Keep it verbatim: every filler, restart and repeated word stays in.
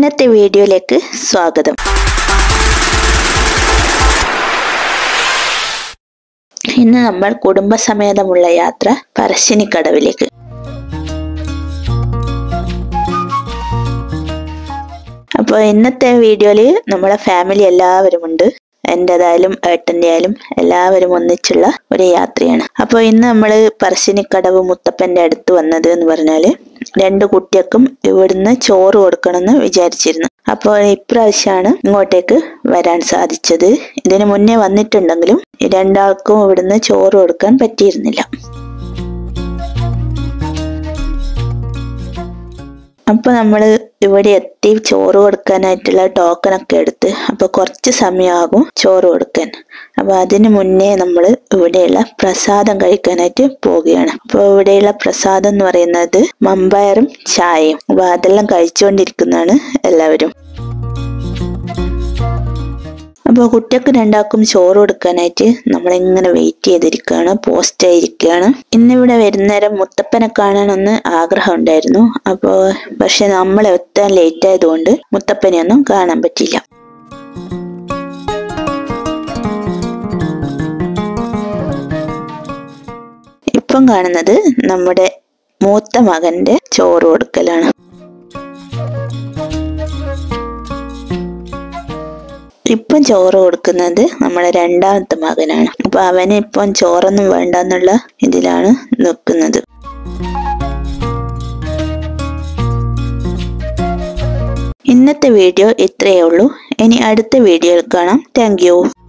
ഇന്നത്തെ വീഡിയോയിലേക്ക് സ്വാഗതം. ഇന്ന് നമ്മൾ കുടുംബസമേതമുള്ള യാത്ര പറശ്ശിനിക്കടവിലേക്ക്. അപ്പോൾ ഇന്നത്തെ വീഡിയോയിൽ നമ്മളെ ഫാമിലി എല്ലാവരും ഉണ്ട്. എൻ്റെതായാലും ഏട്ടൻ്റെ ആയാലും എല്ലാവരും ഒന്നിച്ചുള്ള ഒരു യാത്രയാണ്. അപ്പോൾ ഇന്ന് നമ്മൾ പറശ്ശിനിക്കടവ് മുത്തപ്പൻ്റെ അടുത്ത് വന്നത് എന്ന് പറഞ്ഞാൽ രണ്ട് കുട്ടികൾക്കും ഇവിടുന്ന് ചോറ് കൊടുക്കണമെന്ന് വിചാരിച്ചിരുന്നു. അപ്പോൾ ഇപ്രാവശ്യമാണ് ഇങ്ങോട്ടേക്ക് വരാൻ സാധിച്ചത്. ഇതിന് മുന്നേ വന്നിട്ടുണ്ടെങ്കിലും രണ്ടാൾക്കും ഇവിടുന്ന് ചോറ് കൊടുക്കാൻ പറ്റിയിരുന്നില്ല. അപ്പൊ നമ്മൾ ഇവിടെ എത്തി ചോറ് കൊടുക്കാനായിട്ടുള്ള ടോക്കണൊക്കെ എടുത്ത് അപ്പൊ കുറച്ച് സമയമാകും ചോറ് കൊടുക്കാൻ. അപ്പൊ അതിനു മുന്നേ നമ്മൾ ഇവിടെയുള്ള പ്രസാദം കഴിക്കാനായിട്ട് പോവുകയാണ്. അപ്പൊ ഇവിടെയുള്ള പ്രസാദം എന്ന് പറയുന്നത് മമ്പയറും ചായയും. അപ്പൊ അതെല്ലാം കഴിച്ചുകൊണ്ടിരിക്കുന്നതാണ് എല്ലാവരും. അപ്പോൾ കുട്ടികൾക്ക് രണ്ടാൾക്കും ചോറ് കൊടുക്കാനായിട്ട് നമ്മളിങ്ങനെ വെയിറ്റ് ചെയ്തിരിക്കുകയാണ്, പോസ്റ്റ് ആയിരിക്കുകയാണ്. ഇന്നിവിടെ വരുന്നേരം മുത്തപ്പനെ കാണാനൊന്ന് ആഗ്രഹം ഉണ്ടായിരുന്നു. അപ്പോൾ പക്ഷെ നമ്മൾ എത്താൻ ലേറ്റ് ആയതുകൊണ്ട് മുത്തപ്പനെയൊന്നും കാണാൻ പറ്റില്ല. ഇപ്പം കാണുന്നത് നമ്മുടെ മൂത്ത മകന്റെ ചോറ് കൊടുക്കലാണ്. ഇപ്പം ചോറ് കൊടുക്കുന്നത് നമ്മുടെ രണ്ടാമത്തെ മകനാണ്. അപ്പൊ അവന് ഇപ്പം ചോറൊന്നും വേണ്ട എന്നുള്ള ഇതിലാണ് നിൽക്കുന്നത്. ഇന്നത്തെ വീഡിയോ ഇത്രയേ ഉള്ളൂ. ഇനി അടുത്ത വീഡിയോയിൽ കാണാം. Thank U.